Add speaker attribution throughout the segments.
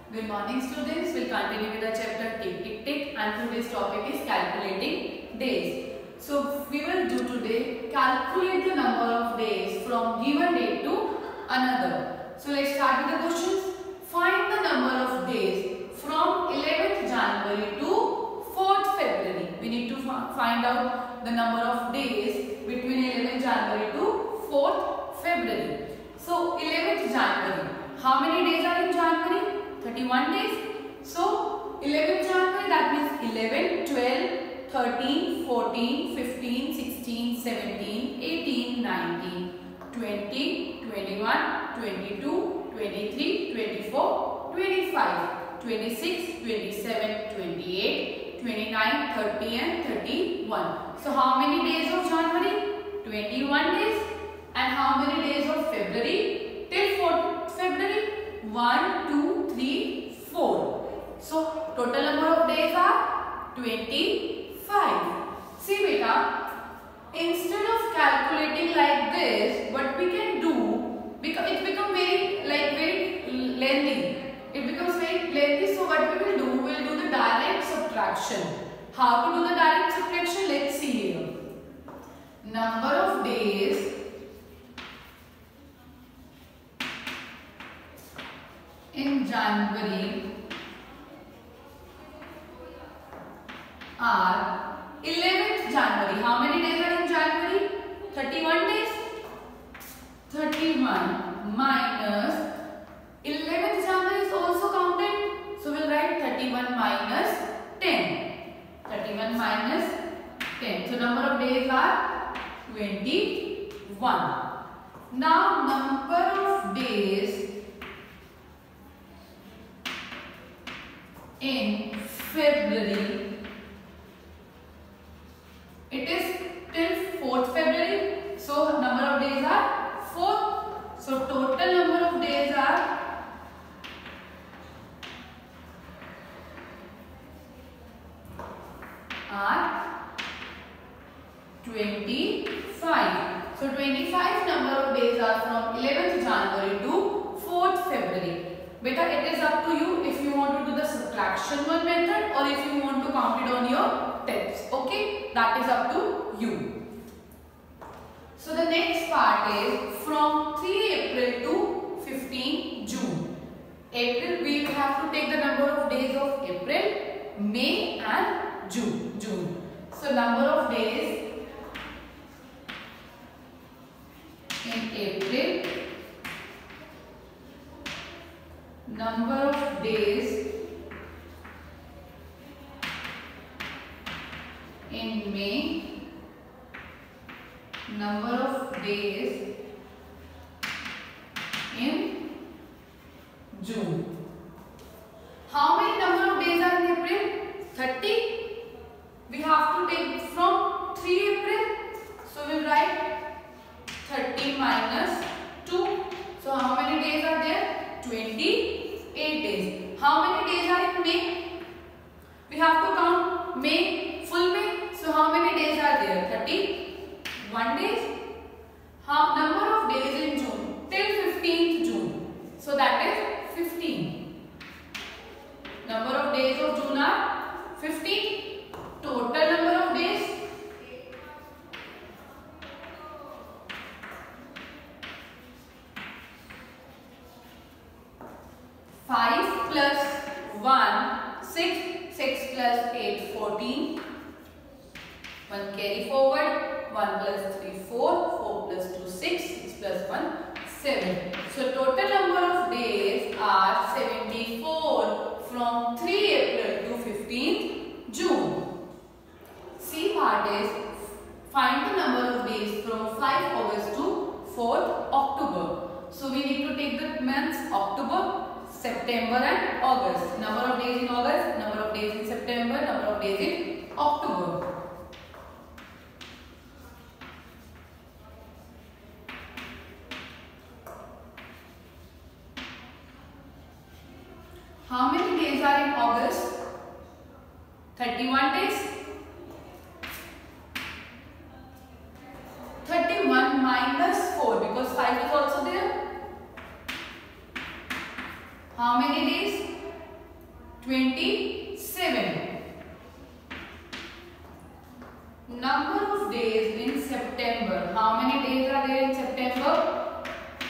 Speaker 1: Good morning students, we'll continue with the chapter Tick Tick Tick and today's topic is calculating days. So we will do today calculate the number of days from given date to another. So let's start with the questions. Find the number of days from 11th January to 4th February. We need to find out the number of days between 11th January to 4th February. So 11th January. How many days are in January? 31 days. So 11th January, that means 11, 12, 13, 14, 15, 16, 17, 18, 19, 20, 21, 22, 23, 24, 25, 26, 27, 28, 29, 30 and 31. So how many days of January? 21 days. And how many days of February? Till 4th February? 1, 2, 3, 4. So total number of days are 25. See beta, instead of calculating like this, what we can do, because it becomes very lengthy. It becomes very lengthy. So what we will do, we will do the direct subtraction. How to do the direct subtraction? Let's see here. Number of days in January are 11th January. How many days are in January? 31 days. 31 minus 11th January is also counted. So we'll write 31 minus 10. 31 minus 10. So number of days are 21. Now number of days in February, it is till 4th February. So number of days are 4. So total number of days are 25. So 25 number of days are from 11th January to 4th February. Beta, it is up to you if you want to do the subtraction one method or if you want to count it on your tips. Okay, that is up to you. So the next part is from 3 April to 15 June. April, we have to take the number of days of April, May and June. So number of days in April, number of days in May, number of days in June. How many number of days are in April? 30. We have to take from 3 April. So we will write 30 minus 2. So how many days are there? 28 days. How many days are in May? We have to count May, full May. So how many days are there? 31 days. Number of days in June till 15th June. So that is 15. Number of days of June are 15. Total number of days 5 plus 1, 6, 6 plus 8, 14. 1 carry forward, 1 plus 3, 4, 4 plus 2, 6, 6 plus 1, 7. So total number of days are 74 from 3 April to 15th June. C part is find the number of days from 5 August to 4th October. So we need to take the months October, September and August. Number of days in August, number of days in September, number of days in October. How many days are in August? 31 days. 31 minus 4 because 5 is also there. How many days? 27. Number of days in September. How many days are there in September?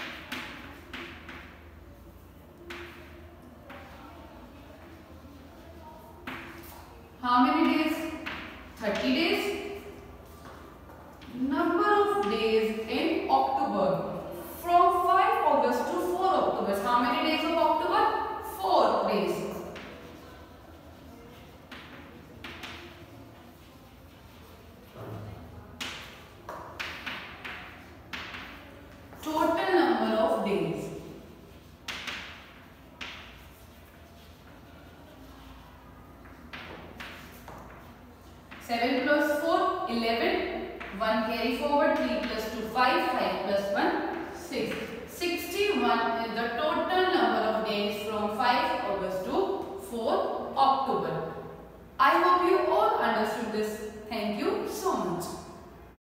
Speaker 1: How many days? 30 days. Number of days in October. From 5 August to 4 October. How many days of October? 4 days. Total number of days. 7 plus 4, 11. 1 carry forward. 3 plus 2, 5. 5 plus 1, 6. 61 is the total number